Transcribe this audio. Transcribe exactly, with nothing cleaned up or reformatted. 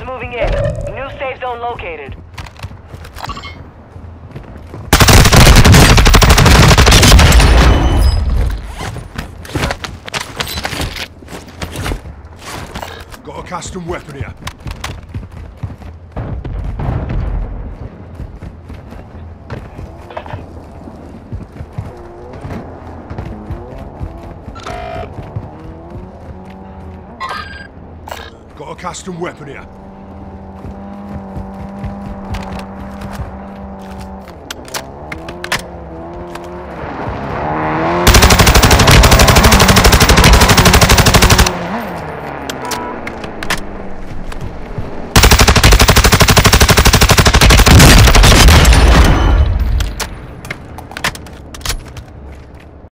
Gas moving in. New safe zone located. Got a custom weapon here. Got a custom weapon here.